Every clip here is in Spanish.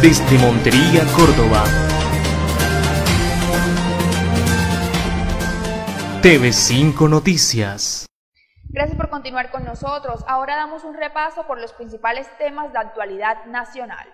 desde Montería, Córdoba. TV5 Noticias. Gracias por continuar con nosotros. Ahora damos un repaso por los principales temas de actualidad nacional.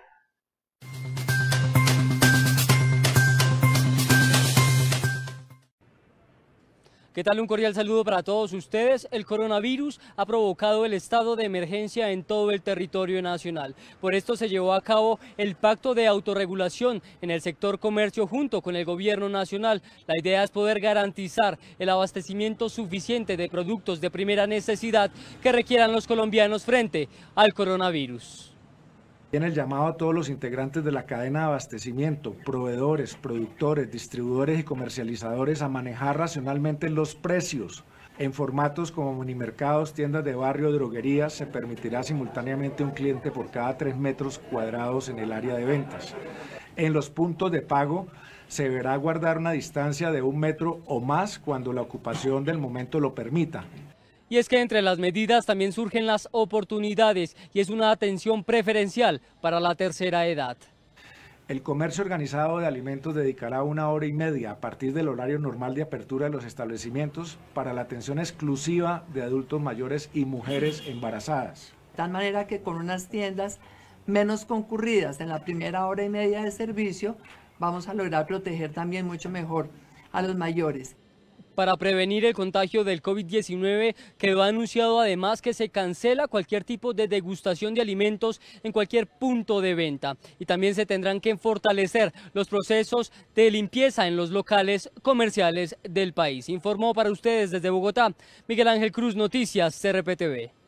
¿Qué tal? Un cordial saludo para todos ustedes. El coronavirus ha provocado el estado de emergencia en todo el territorio nacional. Por esto se llevó a cabo el pacto de autorregulación en el sector comercio junto con el gobierno nacional. La idea es poder garantizar el abastecimiento suficiente de productos de primera necesidad que requieran los colombianos frente al coronavirus. Tiene el llamado a todos los integrantes de la cadena de abastecimiento, proveedores, productores, distribuidores y comercializadores a manejar racionalmente los precios. En formatos como minimercados, tiendas de barrio, droguerías, se permitirá simultáneamente un cliente por cada 3 metros cuadrados en el área de ventas. En los puntos de pago se deberá guardar una distancia de 1 metro o más cuando la ocupación del momento lo permita. Y es que entre las medidas también surgen las oportunidades y es una atención preferencial para la tercera edad. El comercio organizado de alimentos dedicará 1 hora y media a partir del horario normal de apertura de los establecimientos para la atención exclusiva de adultos mayores y mujeres embarazadas. De tal manera que con unas tiendas menos concurridas en la primera hora y media de servicio vamos a lograr proteger también mucho mejor a los mayores. Para prevenir el contagio del COVID-19 quedó anunciado además que se cancela cualquier tipo de degustación de alimentos en cualquier punto de venta y también se tendrán que fortalecer los procesos de limpieza en los locales comerciales del país. Informó para ustedes desde Bogotá Miguel Ángel Cruz, Noticias CRPTV.